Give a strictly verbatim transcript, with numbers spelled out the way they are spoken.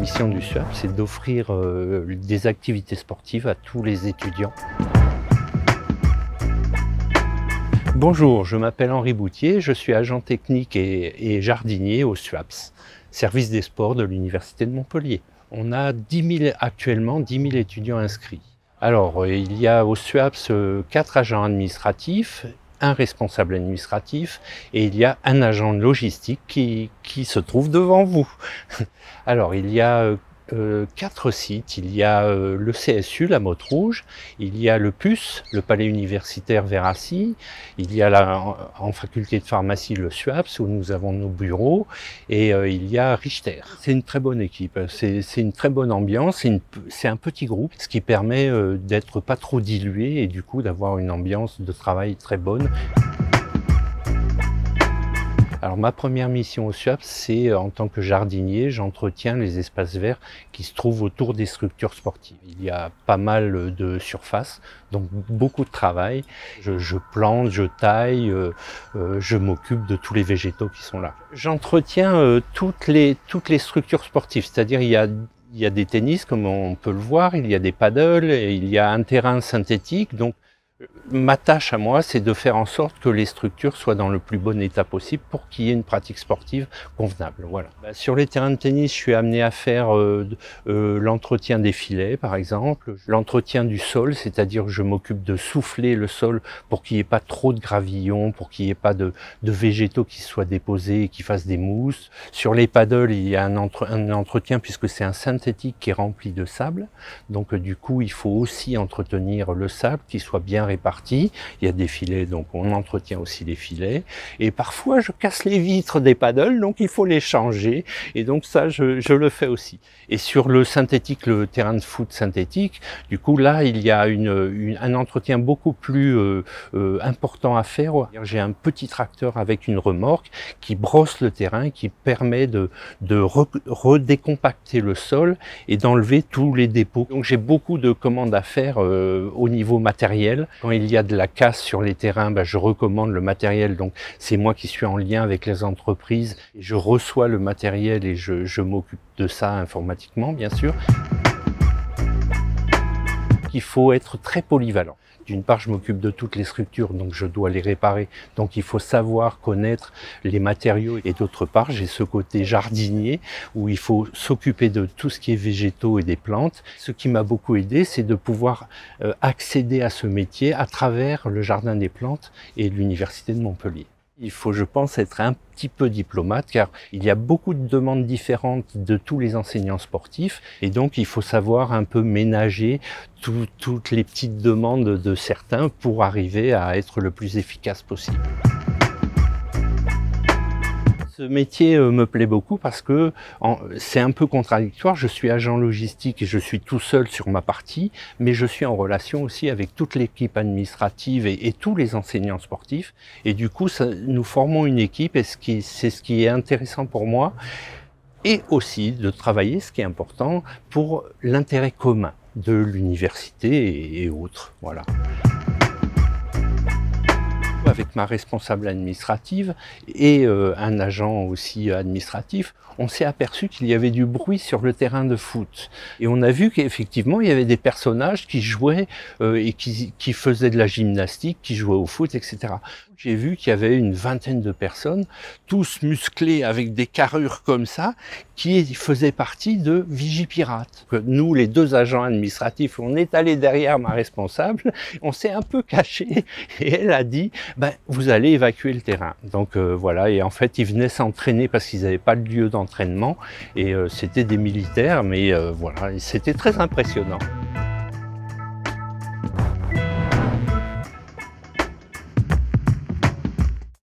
mission du SUAPS, c'est d'offrir euh, des activités sportives à tous les étudiants. Bonjour, je m'appelle Henri Boutier, je suis agent technique et, et jardinier au SUAPS, service des sports de l'Université de Montpellier. On a dix mille, actuellement dix mille étudiants inscrits. Alors, il y a au SUAPS quatre agents administratifs, un responsable administratif et il y a un agent de logistique qui, qui se trouve devant vous. Alors, il y a euh, quatre sites. Il y a euh, le C S U, la Motte Rouge, il y a le P U C, le Palais universitaire Verassi, il y a la, en, en faculté de pharmacie le SUAPS où nous avons nos bureaux et euh, il y a Richter. C'est une très bonne équipe, c'est une très bonne ambiance, c'est un petit groupe, ce qui permet euh, d'être pas trop dilué et du coup d'avoir une ambiance de travail très bonne. Alors ma première mission au SUAPS, c'est en tant que jardinier, j'entretiens les espaces verts qui se trouvent autour des structures sportives. Il y a pas mal de surface, donc beaucoup de travail. Je, je plante, je taille, euh, euh, je m'occupe de tous les végétaux qui sont là. J'entretiens euh, toutes les, toutes les structures sportives, c'est-à-dire il y a Il y a des tennis, comme on peut le voir, il y a des paddles, et il y a un terrain synthétique. Donc, ma tâche à moi, c'est de faire en sorte que les structures soient dans le plus bon état possible pour qu'il y ait une pratique sportive convenable. Voilà. Sur les terrains de tennis, je suis amené à faire euh, euh, l'entretien des filets, par exemple, l'entretien du sol, c'est-à-dire que je m'occupe de souffler le sol pour qu'il n'y ait pas trop de gravillons, pour qu'il n'y ait pas de, de végétaux qui soient déposés et qui fassent des mousses. Sur les paddles, il y a un, entre, un entretien puisque c'est un synthétique qui est rempli de sable. Donc du coup, il faut aussi entretenir le sable, qu'il soit bien réparti. Il y a des filets, donc on entretient aussi les filets. Et parfois, je casse les vitres des paddles, donc il faut les changer. Et donc ça, je, je le fais aussi. Et sur le synthétique, le terrain de foot synthétique, du coup, là, il y a une, une, un entretien beaucoup plus euh, euh, important à faire. J'ai un petit tracteur avec une remorque qui brosse le terrain, qui permet de, de re, redécompacter le sol et d'enlever tous les dépôts. Donc j'ai beaucoup de commandes à faire euh, au niveau matériel. Quand il y a de la casse sur les terrains, ben, je recommande le matériel, donc c'est moi qui suis en lien avec les entreprises. Je reçois le matériel et je, je m'occupe de ça informatiquement, bien sûr. Il faut être très polyvalent. D'une part, je m'occupe de toutes les structures, donc je dois les réparer. Donc il faut savoir connaître les matériaux. Et d'autre part, j'ai ce côté jardinier où il faut s'occuper de tout ce qui est végétaux et des plantes. Ce qui m'a beaucoup aidé, c'est de pouvoir euh, accéder à ce métier à travers le Jardin des plantes et l'Université de Montpellier. Il faut, je pense, être un petit peu diplomate car il y a beaucoup de demandes différentes de tous les enseignants sportifs et donc il faut savoir un peu ménager tout, toutes les petites demandes de certains pour arriver à être le plus efficace possible. Ce métier me plaît beaucoup parce que c'est un peu contradictoire. Je suis agent logistique et je suis tout seul sur ma partie, mais je suis en relation aussi avec toute l'équipe administrative et, et tous les enseignants sportifs. Et du coup, ça, nous formons une équipe et c'est ce qui est intéressant pour moi. Et aussi de travailler, ce qui est important, pour l'intérêt commun de l'université et, et autres. Voilà. Avec ma responsable administrative et euh, un agent aussi administratif, on s'est aperçu qu'il y avait du bruit sur le terrain de foot. Et on a vu qu'effectivement, il y avait des personnages qui jouaient euh, et qui, qui faisaient de la gymnastique, qui jouaient au foot, et cetera. J'ai vu qu'il y avait une vingtaine de personnes, tous musclés avec des carrures comme ça, qui faisaient partie de Vigipirates. Nous, les deux agents administratifs, on est allés derrière ma responsable, on s'est un peu cachés et elle a dit ben, vous allez évacuer le terrain. Donc euh, voilà, et en fait, ils venaient s'entraîner parce qu'ils n'avaient pas de lieu d'entraînement et euh, c'était des militaires, mais euh, voilà, c'était très impressionnant.